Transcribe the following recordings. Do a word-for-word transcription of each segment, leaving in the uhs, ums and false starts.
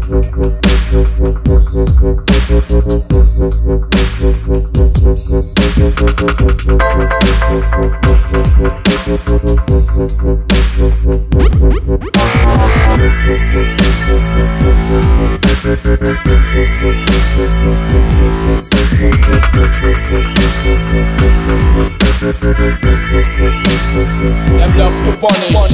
Them love to punish.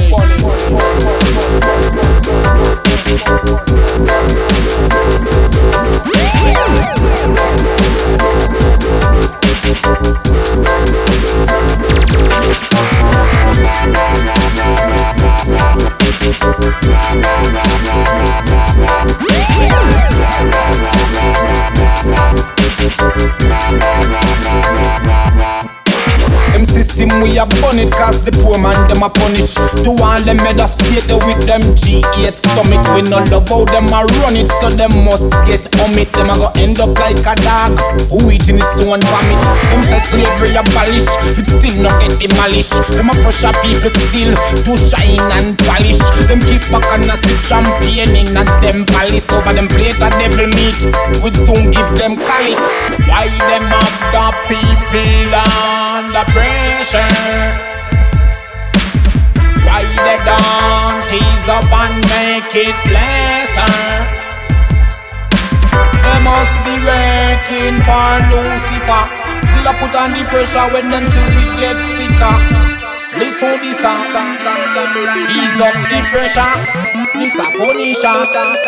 Them system we a burn it cause the poor man them a punish. To all them head of state with them G eight summit. We no love how them a run it, so them must get on it. Them a go end up like a dog who eating its own vomit. Them say slavery abolish, it still not get demolished. Them a pressure people still to shine and polish. Them keep back and a sip champagne in and them palace. Over them plate of devil meat, we soon give them colic. Why them have the people under pressure? Why they don't tease up and make it lesser? They must be working for Lucifer. Still a put on the pressure when them see we get sicker. Listen this a ease up the pressure. This a punisher.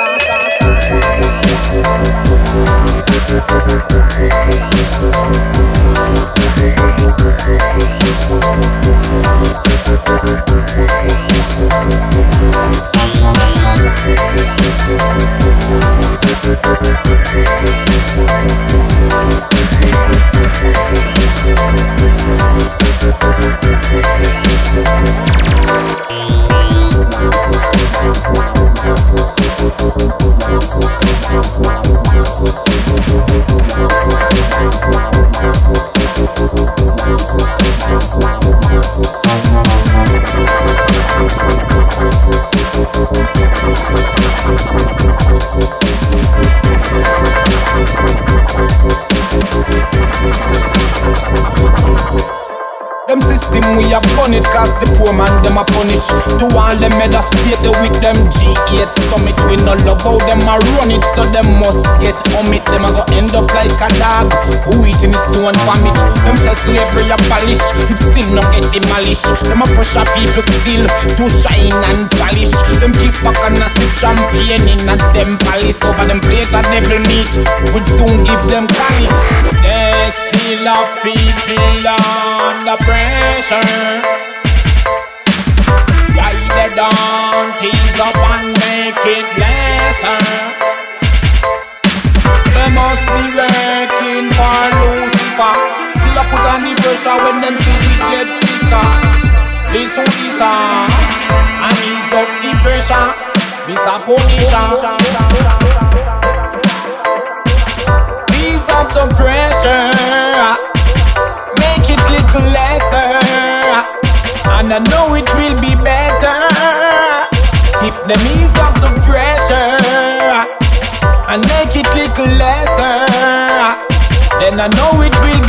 Them system we a burn it cause the poor man them a punish. To all them head of state with them G eight summit. We no love how them a run it, so them must get on it. Them a go end up like a dog who eating its own vomit. Them say slavery abolish, it still not get demolished. Them a pressure people still to shine and polish. Them keep back and a sip champagne in and them palace. Over them plate of devil meat, we soon give them colic. They still have people under pressure. Why they don't tease up and make it lesser? They must be working for Lucifer. Still a put on the pressure when them see we get sicker. Listen this a and ease up the pressure. This a punisher. Ease up the pressure, make it little lesser, and I know it will be better if them ease up the pressure and make it little lesser. Then I know it will